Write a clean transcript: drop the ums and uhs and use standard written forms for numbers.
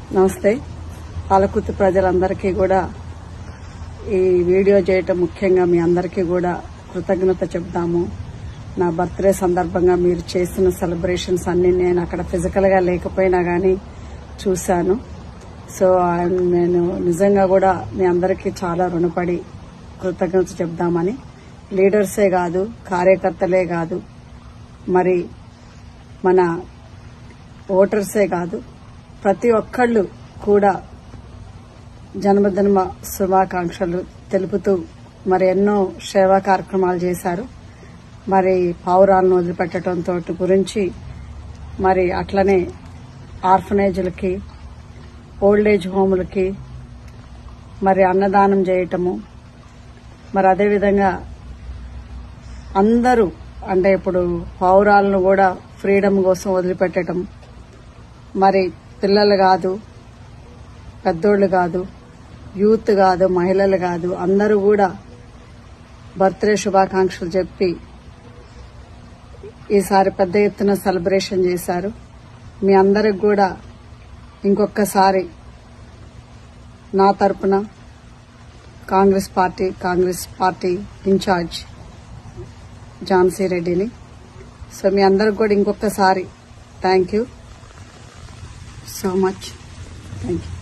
నమస్తే. పాలకుర్తి ప్రజలందరికీ కూడా ఈ వీడియో చేయటం ముఖ్యంగా మీ అందరికీ కూడా కృతజ్ఞత చెప్తాము. నా బర్త్డే సందర్భంగా మీరు చేసిన సెలబ్రేషన్స్ అన్ని నేను అక్కడ ఫిజికల్ గా లేకపోయినా గానీ చూశాను. సో నేను నిజంగా కూడా మీ అందరికీ చాలా రుణపడి కృతజ్ఞత చెప్దామని, లీడర్సే కాదు, కార్యకర్తలే కాదు, మరి మన ఓటర్సే కాదు, ప్రతి ఒక్కళ్ళు కూడా జన్మదిన శుభాకాంక్షలు తెలుపుతూ మరి ఎన్నో సేవా కార్యక్రమాలు చేశారు. మరి పావురాలను వదిలిపెట్టడంతో గురించి, మరి అట్లనే ఆర్ఫనేజ్లకి, ఓల్డేజ్ హోములకి మరి అన్నదానం చేయటము, మరి అదేవిధంగా అందరూ అంటే ఇప్పుడు పావురాలను కూడా ఫ్రీడమ్ కోసం వదిలిపెట్టడం, మరి పిల్లలు కాదు, పెద్దోళ్ళు కాదు, యూత్ కాదు, మహిళలు కాదు, అందరూ కూడా బర్త్డే శుభాకాంక్షలు చెప్పి ఈసారి పెద్ద ఎత్తున సెలబ్రేషన్ చేశారు. మీ అందరికి కూడా ఇంకొకసారి నా తరపున కాంగ్రెస్ పార్టీ ఇన్ఛార్జ్ ఝాన్సీ రెడ్డిని, సో మీ అందరికి కూడా ఇంకొకసారి thank you so much. Thank you.